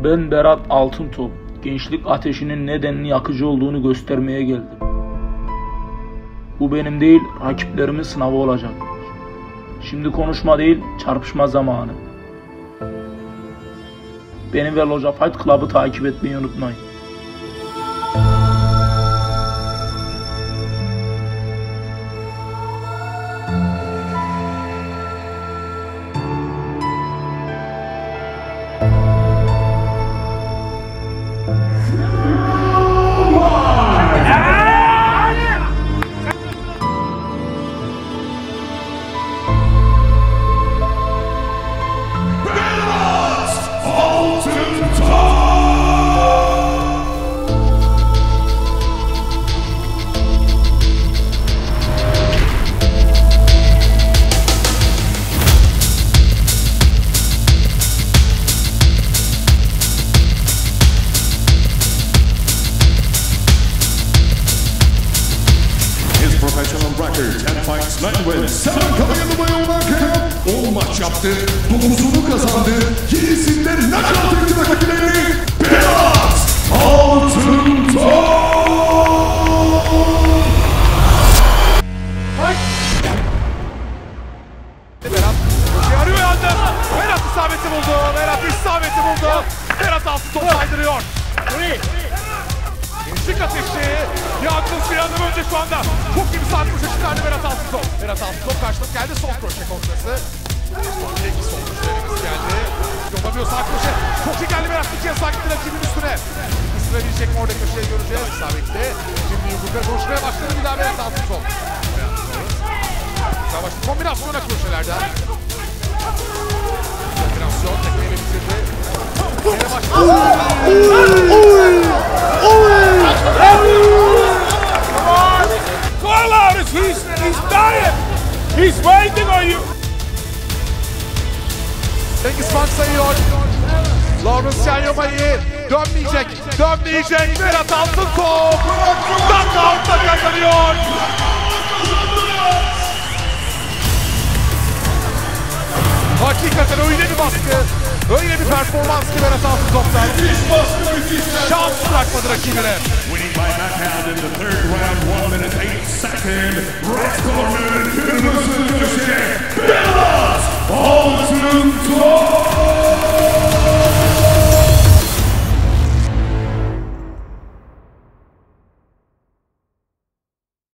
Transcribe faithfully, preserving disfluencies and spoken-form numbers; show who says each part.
Speaker 1: Ben Berat Altıntop. Gençlik ateşinin nedenini yakıcı olduğunu göstermeye geldim. Bu benim değil, rakiplerimin sınavı olacak. Şimdi konuşma değil, çarpışma zamanı. Beni ve Loja Fight Club'ı takip etmeyi unutmayın.
Speaker 2: Professional record, ten fights, nine wins. Seven kalayını bayılırken on maç yaptı, dokuzunu kazandı. Yedisinde nakavt etti rakiplerini. Berat Altıntop!
Speaker 3: Berat yarıyor yandı. Berat isabeti buldu. Berat isabeti buldu. Berat Altıntop saydırıyor. Gençlik ateşi. Yalnız bir adım önce şu anda. Çok iyi bir saat koşu çıkardı Berat Altıntop. Berat Altıntop karşılık geldi. Sol kroşe kontrası. İki sol kroşelerimiz geldi. Yollamıyor sağ kroşe. Çok iyi geldi Berat. Bir kez sağ gitti rakibin üstüne. Isırabilecek mi orada köşeyi göreceğiz. İsabetli. Şimdi yumrukla koşmaya başladı bir daha Berat Altıntop. Savaşlı kombinasyona kroşelerden. Kombinasyon tekmeyle bitirdi. Yere başladı.
Speaker 4: Call out! He's, he's dying! He's waiting on you!
Speaker 3: Cengiz Bank sayıyor. Lawrence Çanyomayı dönmeyecek, dönmeyecek. Berat Altıntop knockout'la kazanıyor. Hakikaten öyle bir baskı, öyle bir performans ki Berat Altıntop'tan. Şans bırakmadı rakibine.
Speaker 2: Winning by knockout in the third round, one minute eight second. Red corner, kırmızı köşe, Berat Altıntop!